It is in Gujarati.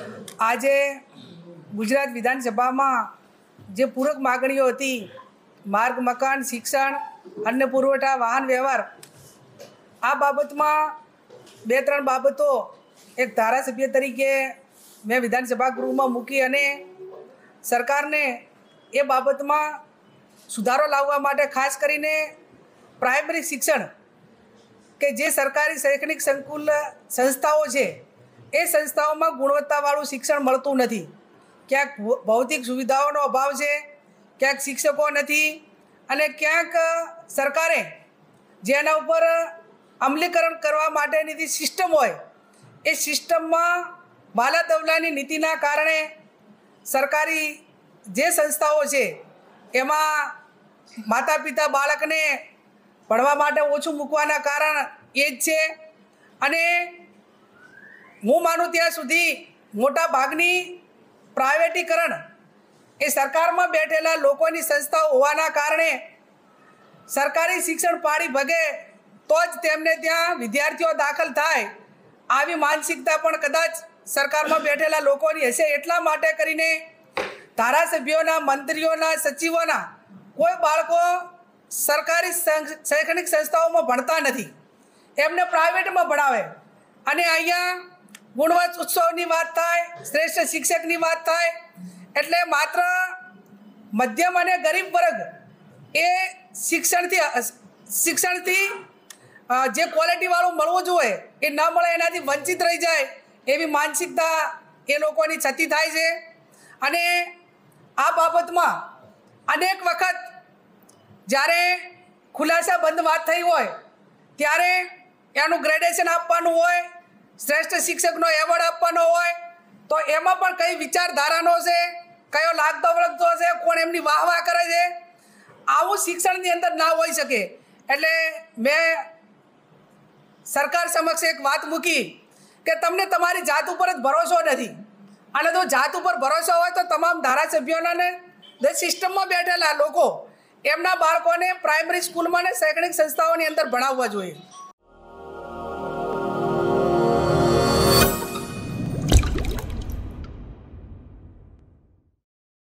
આજે ગુજરાત વિધાનસભામાં જે પૂરક માગણીઓ હતી, માર્ગ, મકાન, શિક્ષણ, અન્ન પુરવઠા, વાહન વ્યવહાર, આ બાબતમાં 2-3 બાબતો એક ધારાસભ્ય તરીકે મેં વિધાનસભા ગૃહમાં મૂકી અને સરકારને એ બાબતમાં સુધારો લાવવા માટે ખાસ કરીને પ્રાઇમરી શિક્ષણ કે જે સરકારી શૈક્ષણિક સંસ્થાઓ છે એ સંસ્થાઓમાં ગુણવત્તાવાળું શિક્ષણ મળતું નથી. ક્યાંક ભૌતિક સુવિધાઓનો અભાવ છે, ક્યાંક શિક્ષકો નથી અને ક્યાંક સરકારે જેના ઉપર અમલીકરણ કરવા માટેની જે સિસ્ટમ હોય એ સિસ્ટમમાં બાલાદવલાની નીતિના કારણે સરકારી જે સંસ્થાઓ છે એમાં માતા પિતા બાળકને ભણવા માટે ઓછું મૂકવાના કારણ એ જ છે. અને હું માનું ત્યાં સુધી મોટા ભાગની પ્રાઇવેટીકરણ એ સરકારમાં બેઠેલા લોકોની સંસ્થાઓ હોવાના કારણે સરકારી શિક્ષણ પાડી ભગે તો જ તેમને ત્યાં વિદ્યાર્થીઓ દાખલ થાય, આવી માનસિકતા પણ કદાચ સરકારમાં બેઠેલા લોકોની હશે. એટલા માટે કરીને ધારાસભ્યોના, મંત્રીઓના, સચિવોના કોઈ બાળકો સરકારી શૈક્ષણિક સંસ્થાઓમાં ભણતા નથી, એમને પ્રાઇવેટમાં ભણાવે. અને અહીંયા ગુણવત્તા ઉત્સવની વાત થાય, શ્રેષ્ઠ શિક્ષકની વાત થાય એટલે માત્ર મધ્યમ અને ગરીબ વર્ગ એ શિક્ષણથી જે ક્વોલિટીવાળું મળવું જોઈએ એ ન મળે, એનાથી વંચિત રહી જાય એવી માનસિકતા એ લોકોની છતી થાય છે. અને આ બાબતમાં અનેક વખત જ્યારે ખુલાસા બંધ વાત થઈ હોય ત્યારે એનું ગ્રેડેશન આપવાનું હોય, શ્રેષ્ઠ શિક્ષકનો એવોર્ડ આપવાનો હોય તો એમાં પણ કઈ વિચારધારાનો છે, કયો લાગતો વળગતો છે, કોણ એમની વાહ કરે છે, આવું શિક્ષણની અંદર ના હોઈ શકે. એટલે મેં સરકાર સમક્ષ એક વાત મૂકી કે તમને તમારી જાત ઉપર જ ભરોસો નથી, અને જો જાત ઉપર ભરોસો હોય તો તમામ ધારાસભ્યોને જે સિસ્ટમમાં બેઠેલા લોકો એમના બાળકોને પ્રાઇમરી સ્કૂલમાં ને શૈક્ષણિક સંસ્થાઓની અંદર ભણાવવા જોઈએ.